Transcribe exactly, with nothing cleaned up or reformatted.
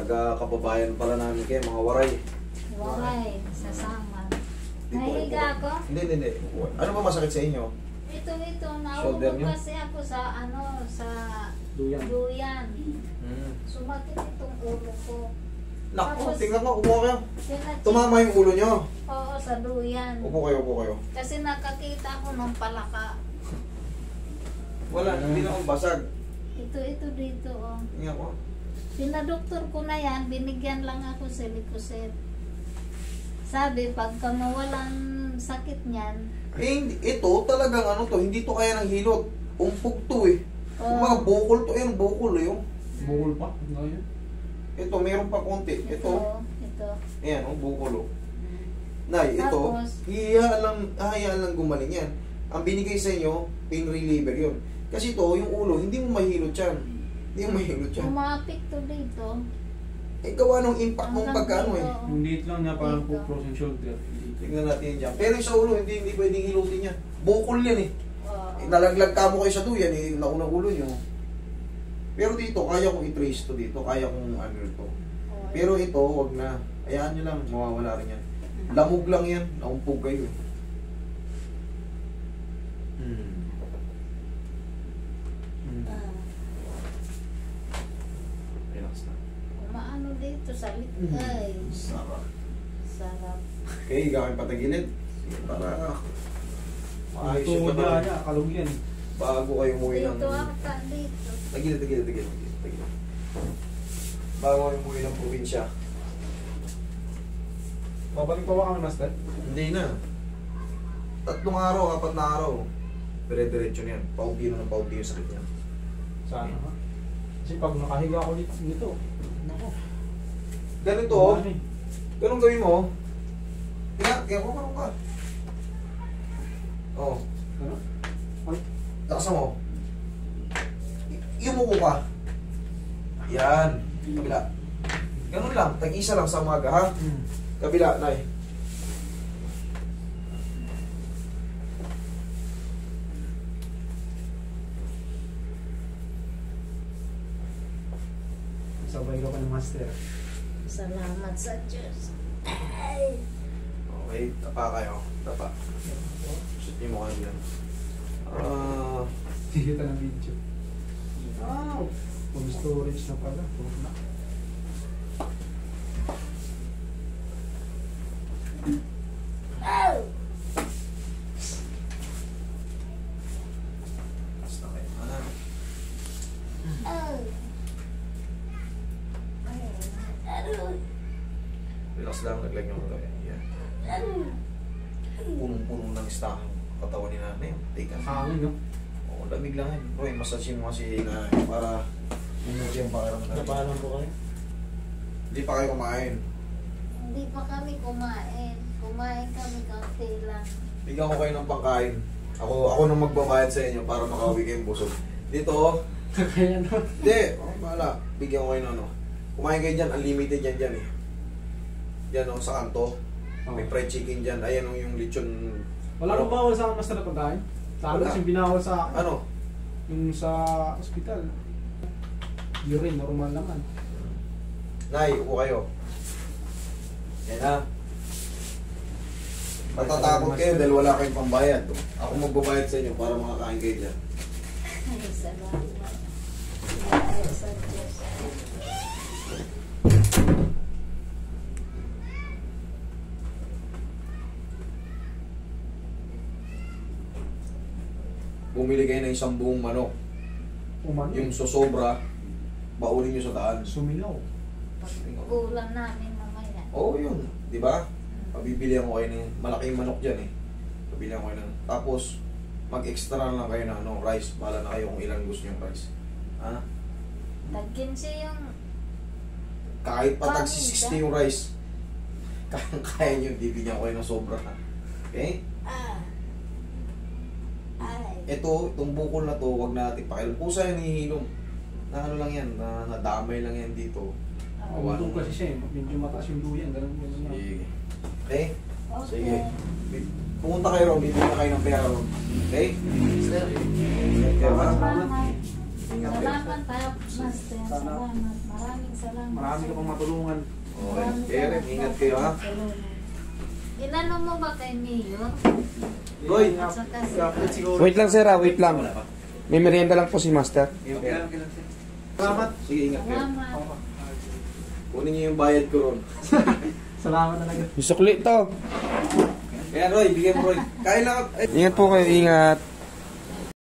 taga-kababayan pala namin kayo, mga waray. Waray, sasama. Dito, Nahiga upo. ako. Hindi, hindi, hindi. Ano ba masakit sa inyo? Ito, ito, Shoulder naubog niyo? kasi ako sa, ano, sa Duyan. duyan. Hmm. Sumakit itong ulo ko. Naku, Tapos, tingnan mo, upo kayo. Pinacheck- Tumama yung ulo nyo. Oo, sa duyan. Upo kayo, upo kayo. Kasi nakakita ko ng palaka. Wala, hindi na akong basag. Ito, ito dito, oh. Tingnan ko. Pinadoktor ko na yan, binigyan lang ako silicoset. Sabi, pagka mawalan sakit niyan, Eh, hindi- ito talagang ano to, hindi to kaya ng hilot. Umpog to eh. Kung oh, mga bukol to, eh, bukol eh. Oh. Bukol pa. Ngayon. Ito, meron pa konti. ito, Ito, ito. ayan, oh, bukol oh. Nay, ito, Tapos, hiya lang, haya lang gumaling yan. Ang binigay sa inyo, pain reliever yun. Kasi ito, yung ulo, hindi mo mahilot yan. Hindi mo mahilot yan. umapik to dito. Eh, gawa ng impact mong Hanggang pagkano eh. dito. Yung date lang niya parang Dito. po frozen shoulder. Dito. Tignan natin yan dyan. Pero yung sa ulo, hindi, hindi pwedeng hilutin yan. Bukol yan eh. Oo. Eh, nalaglag ka mo kayo sa duyan eh, naunang ulo nyo. Pero dito, kaya kong i-trace to dito, kaya kong ano to. Oo. Pero ito, wag na. Hayaan nyo lang, mawawala rin yan. Lamog lang yan, naumpog kayo. Hmm. Hmm. Ah, Relax na. umaano dito sa likay. Sarap. Sarap. Okay, gawin patagilid. Sige, para maayos Ito yung niya katawan. niya, kalog yan. Bago kayo umuwi ng... Dito ata, dito. Tagilid, tagilid, tagilid, tagilid, tagilid. Bago kayo umuwi ng probinsya. Babalik pa ba kami, Master? Hindi na. Tatlong araw, apat na araw. Dire-diretso na yan. Paunti na ng paunti yung sakit niya. Sana ha? Kasi pag nakahiga ako dito, dito nako. Ganito, Ano eh? ganun gawin mo. Kaya, kaya ko karoon ka. Oo. Ano? Ay, Lakasan mo. Y- Yumuko ka. Yan. Kabila. Ganun lang. Tag-isa lang sa umaga, ha? hmm. Kabila, Nay. Sabay ka pa ng Master. Salamat sa Diyos. Ay. Okay, tapa kayo. Tapa. Shoot niyo mo kayo yan. Ah... Hindi kita ng video. Wow! Full storage na pala. Full na. Ow! Basta kayo. Ano? Ow! Aroy! Relax lang. Naglag niyo mga yan. Aroy! Punong-punong ng stahang katawan ni nanay. Tika. Hangin, no? Oo, lamig lang yan. Roy, massage mo kasi na para minuti ang pakiramdam. Napahalan ko kayo. Hindi pa kayo kumain. Hindi pa kami kumain. Kumain kami kaunti lang. Bigyan ko kayo ng pangkain. Ako ako nang magbabayad sa inyo para makauwi kayong busog. Dito, Kaya no? hindi. Okay, bahala. Bigyan ko kayo ng ano. Kumain kayo dyan. Unlimited yan dyan eh. Yan o, sa kanto. May fried chicken dyan. Ayan o yung lechon. Wala kang bawal sa akin, Master, na pagkain? Sa akin Wala. kasi binawal sa akin. Ano? Yung sa ospital. Urine, normal naman. Nay, upo kayo. Yan ha. Matatakot kayo dahil wala kayong pambayad. Ako magbabayad sa inyo para makakain kayo dyan. Ay, salamat. Ay, sa Diyos. Bumili kayo ng isang buong manok. Umano. Yung sosobra, baulin nyo sa daan. Sumilaw. Ulam namin mamaya. Oo, oh, yun. Di ba? Pabibilihan ko kayo ng malaking manok dyan eh. Pabibilihan ko kayo ng... Tapos, mag-extra na lang kayo ng ano, rice. Bahala na kayo kung ilang gusto yung rice. Ha? Tagkin siya yung... Kahit pa tag Pangit, sixty yung rice. Kaya nyo, bibigyan ko kayo ng sobra. Okay? Ah. Ay. Ito, itong bukol na to, wag natin pakialam. Pusa yung hihilom. Na ano lang yan, na nadamay lang yan dito. Ah, Umutog kasi siya eh. Medyo mataas yung duyan. Ganun ganun na. Sige. Okay? Okay. Sige. Pumunta kayo ron, bibigyan kayo ng pera ron. Okay? Sir. Okay ba? Salamat. Sige. Ingat kayo. Salamat ha, Master. Salamat. Maraming salamat. Marami ka pang matulungan. Okay. Kaya rin, ingat kayo ha. Inano mo ba kay Mayor? Goy, At saka si... Wait lang sir, ah, wait lang. May merienda lang po si Master. Salamat. sige, ingat kayo. Salamat. Kunin niyo yung bayad ko ron. Salamat talaga. Yung sukli to. Ayan, Roy, bigyan mo, Roy. Kain lang. Ay. Ingat po kayo, ingat.